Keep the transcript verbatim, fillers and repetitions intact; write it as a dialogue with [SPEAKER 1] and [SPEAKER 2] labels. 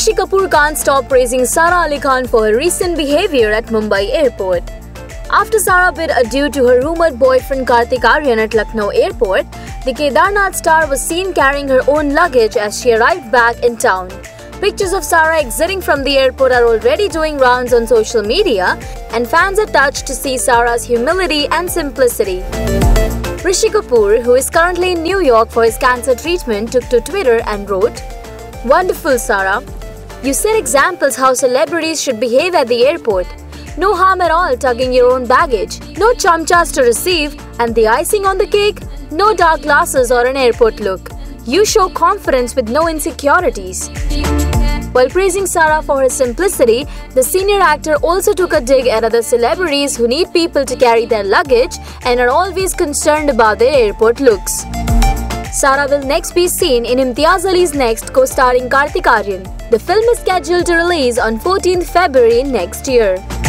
[SPEAKER 1] Rishi Kapoor can't stop praising Sara Ali Khan for her recent behavior at Mumbai airport. After Sara bid adieu to her rumoured boyfriend Kartik Aaryan at Lucknow airport, the Kedarnath star was seen carrying her own luggage as she arrived back in town. Pictures of Sara exiting from the airport are already doing rounds on social media, and fans are touched to see Sara's humility and simplicity. Rishi Kapoor, who is currently in New York for his cancer treatment, took to Twitter and wrote, "Wonderful, Sara. You set examples how celebrities should behave at the airport. No harm at all tugging your own baggage, no chamchas to receive, and the icing on the cake, no dark glasses or an airport look. You show confidence with no insecurities." While praising Sara for her simplicity, the senior actor also took a dig at other celebrities who need people to carry their luggage and are always concerned about their airport looks. Sara will next be seen in Imtiaz Ali's Next, co-starring Kartik Aaryan. The film is scheduled to release on fourteenth February next year.